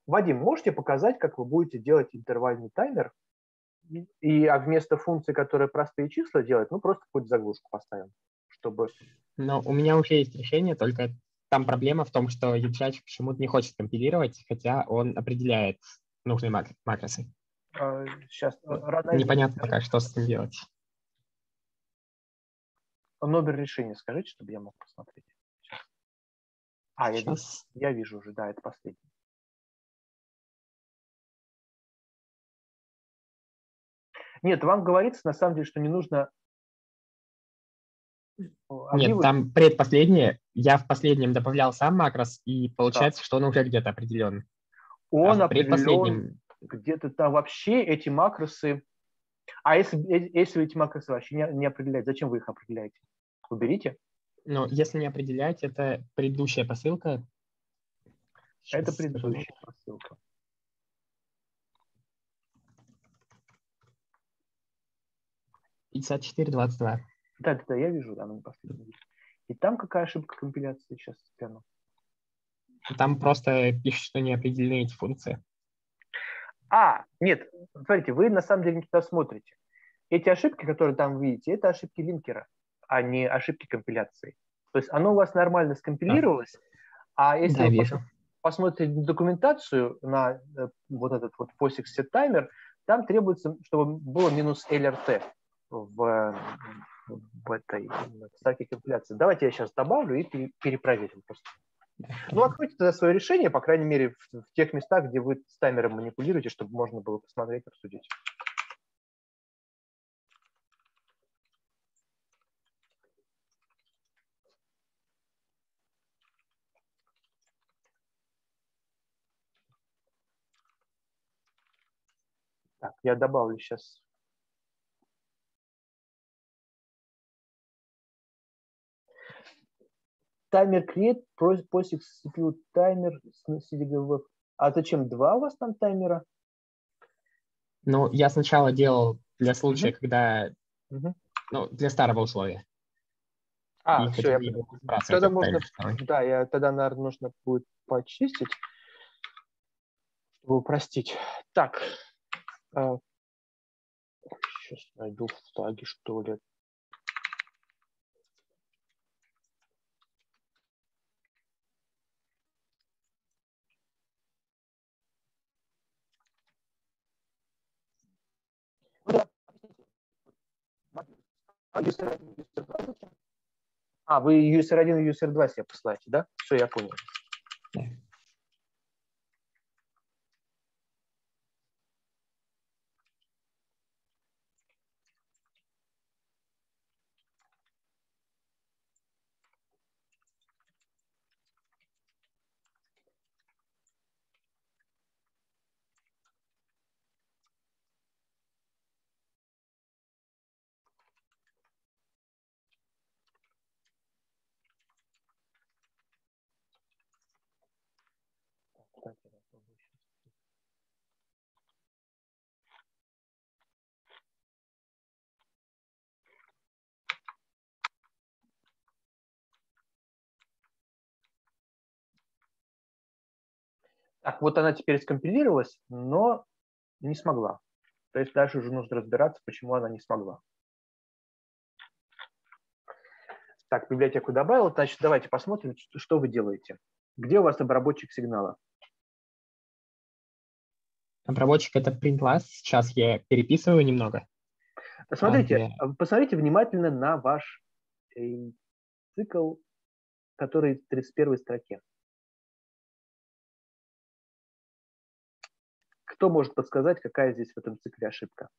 Вадим, можете показать, как вы будете делать интервальный таймер, и а вместо функции, которая простые числа делает, ну, просто какую-то заглушку поставим, чтобы... Но у меня уже есть решение, только там проблема в том, что Ютжач почему-то не хочет компилировать, хотя он определяет нужные мак- макросы. А, сейчас, Вот. рано Непонятно пока, что с этим делать. Номер решения скажите, чтобы я мог посмотреть. Сейчас. А, я вижу, Сейчас. я вижу уже, да, это последний. Нет, вам говорится, на самом деле, что не нужно... Нет, там предпоследнее. Я в последнем добавлял сам макрос, и получается, Да. что он уже где-то определен. Он а в определен предпоследнем... где-то там вообще эти макросы... А если, если эти макросы вообще не, не определяют, зачем вы их определяете? Уберите. Но если не определять, это предыдущая посылка. Сейчас Это скажу. предыдущая посылка. пятьдесят четыре двадцать два. Да, да, да, я вижу, да, на последнем. И там какая ошибка компиляции сейчас гляну. Там просто пишет, что не определены эти функции. А, нет, смотрите, вы на самом деле не туда смотрите. Эти ошибки, которые там видите, это ошибки линкера, а не ошибки компиляции. То есть оно у вас нормально скомпилировалось, да. А если Да, вы вижу. посмотрите документацию на вот этот вот POSIX set timer, там требуется, чтобы было минус эл эр ти в, в этой строке компиляции. Давайте я сейчас добавлю и перепроверим просто. Ну, откройте тогда свое решение, по крайней мере, в, в тех местах, где вы с таймером манипулируете, чтобы можно было посмотреть, обсудить. Так, я добавлю сейчас. Таймер create, POSIX си пи ю таймер с си ди джи веб. А зачем два у вас там таймера? Ну, я сначала делал для случая, uh-huh. когда... Uh-huh. Ну, для старого условия. А, и все, я его тогда можно... Да, я, тогда, наверное, нужно будет почистить, чтобы упростить. Так. А, сейчас найду в таге, что ли. А, вы ю эс эр один и ю эс эр два себе посылаете, да? Все, я понял. Да. Так, вот она теперь скомпилировалась, но не смогла. То есть дальше уже нужно разбираться, почему она не смогла. Так, библиотеку добавил. Значит, давайте посмотрим, что вы делаете. Где у вас обработчик сигнала? Обработчик — это printlast. Сейчас я переписываю немного. Посмотрите, а для... посмотрите внимательно на ваш э, цикл, который в тридцать первой строке. Кто может подсказать, какая здесь в этом цикле ошибка?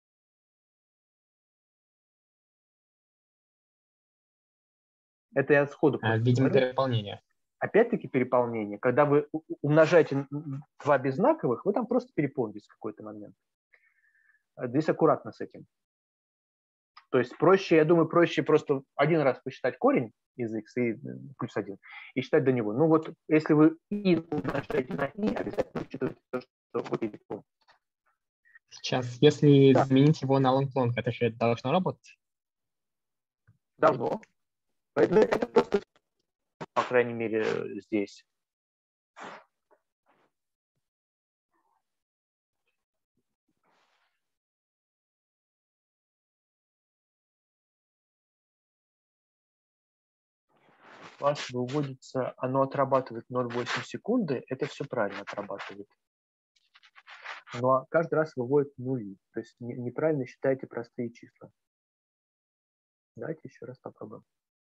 Это я сходу а, просто видимо, говорю. переполнение. Опять-таки переполнение. Когда вы умножаете два беззнаковых, вы там просто переполнитесь в какой-то момент. Здесь аккуратно с этим. То есть проще, я думаю, проще просто один раз посчитать корень из x и плюс один и считать до него. Ну вот, если вы и умножаете на и, обязательно учитывайте то, что вы переполните. Сейчас, если да. заменить его на long-long, это же должно работать? Должно. Поэтому это просто, по крайней мере, здесь. вас выводится, оно отрабатывает ноль целых восемь секунды, это все правильно отрабатывает. Но каждый раз выводит нули, то есть неправильно считаете простые числа. Давайте еще раз попробуем.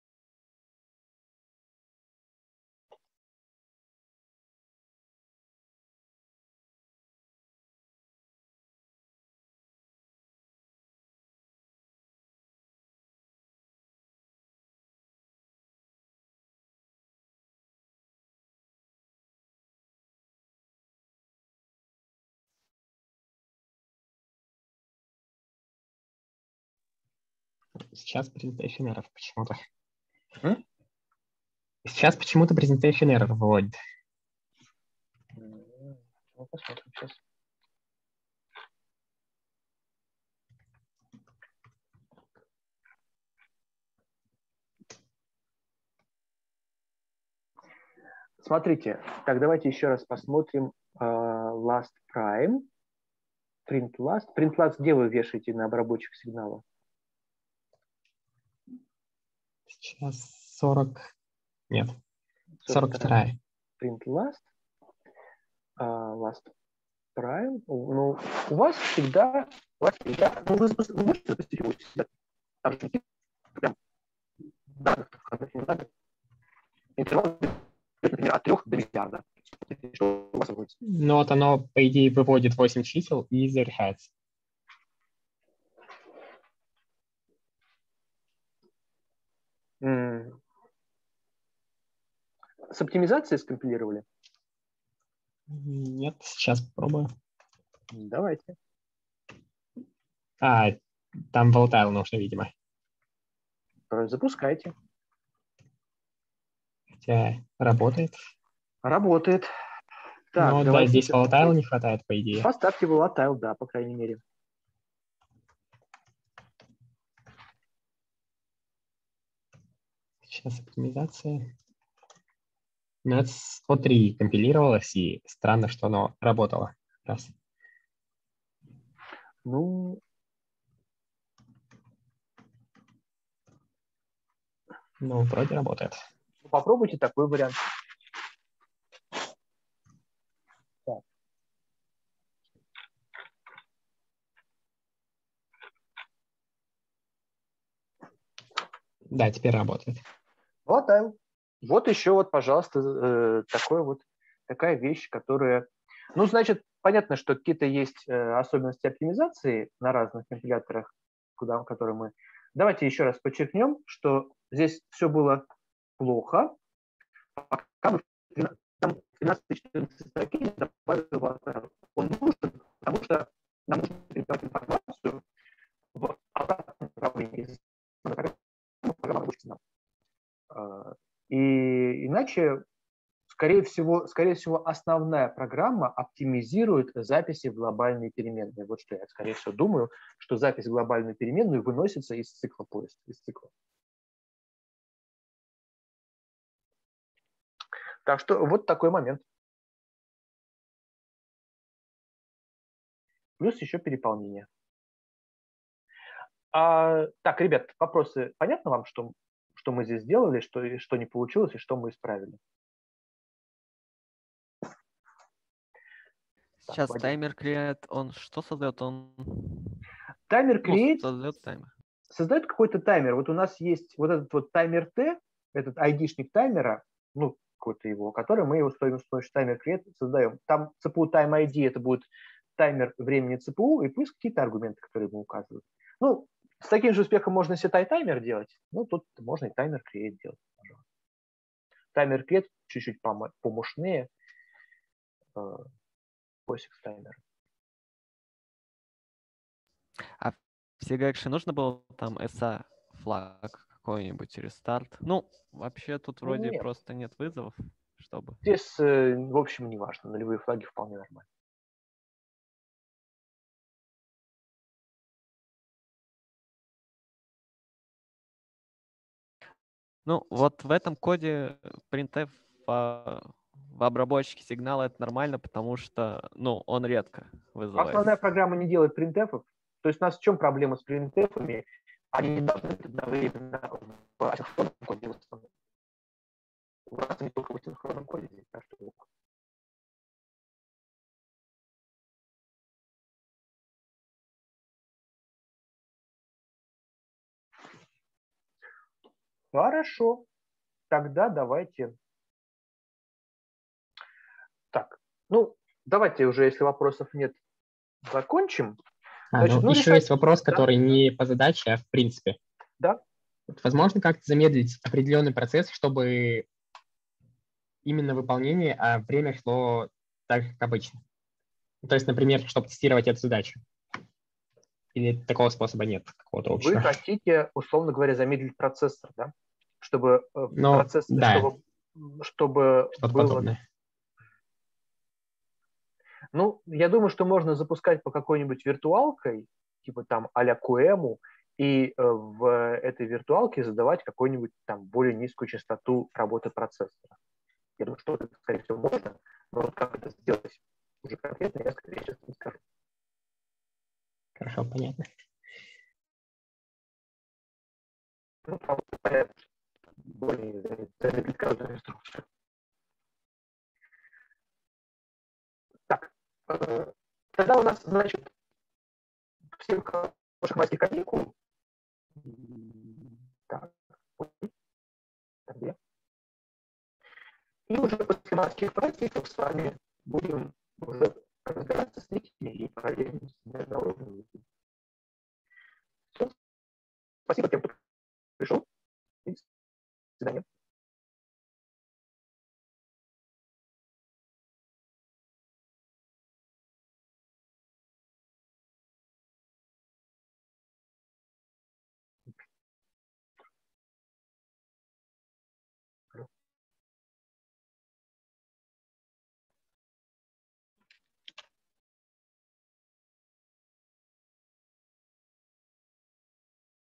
Сейчас presentation error почему-то. М? Сейчас почему-то presentation error выводит. Ну, посмотрим сейчас. Смотрите, так давайте еще раз посмотрим uh, last prime, print last. Print last где вы вешаете на обработчик сигнала? Сейчас сорок... Нет, сорок два. Print last, uh, last prime. Ну, у вас всегда... У вас всегда ну, вы, вы можете запустить его сюда? Там же прям данных, не надо. Интервал, например, от трех до миллиарда. Что у вас будет? Ну вот оно, по идее, выводит восемь чисел и завершается. Mm. С оптимизацией скомпилировали? Нет, сейчас попробую. Давайте. А, там volatile нужно, видимо. Запускайте. Хотя работает. Работает. Так, ну да, здесь volatile не хватает, по идее. Поставьте volatile, да, по крайней мере. Сейчас оптимизация. Ну, это сто три компилировалось, и странно, что оно работало. Раз. Ну, ну, вроде работает. Попробуйте такой вариант. Так. Да, теперь работает. Volatile. Вот еще вот, пожалуйста, такой вот, такая вещь, которая... Ну, значит, понятно, что какие-то есть особенности оптимизации на разных компиляторах, куда, которые мы... Давайте еще раз подчеркнем, что здесь все было плохо, пока мы в тринадцатой-четырнадцатой строке не добавили volatile. Он нужен, потому что нам нужно передавать информацию в обратном направлении. И иначе, скорее всего, скорее всего, основная программа оптимизирует записи в глобальные переменные. Вот что я, скорее всего, думаю, что запись в глобальную переменную выносится из цикла поиска, из цикла. Так что вот такой момент. Плюс еще переполнение. А, так, ребят, вопросы. Понятно вам, что, что мы здесь сделали, что, что не получилось и что мы исправили? Сейчас так, таймер create, он что создает? Он таймер create ну, создает таймер. Создает какой-то таймер. Вот у нас есть вот этот вот таймер T, этот айдишник таймера, ну, какой-то его, который мы его с помощью таймер create создаем. Там си пи ю time ай ди это будет таймер времени си пи ю и плюс какие-то аргументы, которые ему указывают. Ну, с таким же успехом можно set таймер делать, ну, тут можно и таймер create делать. Пожалуйста. Таймер create чуть-чуть помощнее э, посикс таймера. А в SIGAction нужно было там эс эй флаг какой-нибудь рестарт? Ну, вообще тут вроде нет. просто нет вызовов, чтобы... Здесь, э, в общем, не важно. Нулевые флаги вполне нормально. Ну, вот в этом коде printf в, в обработчике сигнала это нормально, потому что, ну, он редко вызывается. Основная программа не делает printf-ов. То есть у нас в чем проблема с printf-ами? Они не должны быть одновременно в асинхронном коде. У нас не только в асинхронном коде, здесь каждый урок. Хорошо. Тогда давайте. Так, ну, давайте уже, если вопросов нет, закончим. А, Значит, ну, ну, еще решать... есть вопрос, да? который не по задаче, а в принципе. Да. Вот, возможно, как-то замедлить определенный процесс, чтобы именно выполнение, а время шло так, как обычно. То есть, например, чтобы тестировать эту задачу. Или такого способа нет, какого-то общего? Вы хотите, условно говоря, замедлить процессор, да? Чтобы Но, процесс, да, чтобы, чтобы что-то было... подобное. Ну, я думаю, что можно запускать по какой-нибудь виртуалкой, типа там а-ля куэму, и э, в этой виртуалке задавать какую-нибудь там более низкую частоту работы процессора. Я думаю, что это, скорее всего, можно, но вот как это сделать уже конкретно, я, скорее всего, не скажу. Хорошо, понятно. Ну, понятно, более замедлить каждую инструкцию. Так, э, тогда у нас, значит, всем хороших майских каникул. Так, так, где? И уже после майских праздников с вами будем уже разбираться с ними и проверим международный язык. Все. Спасибо тем, кто пришел. До свидания.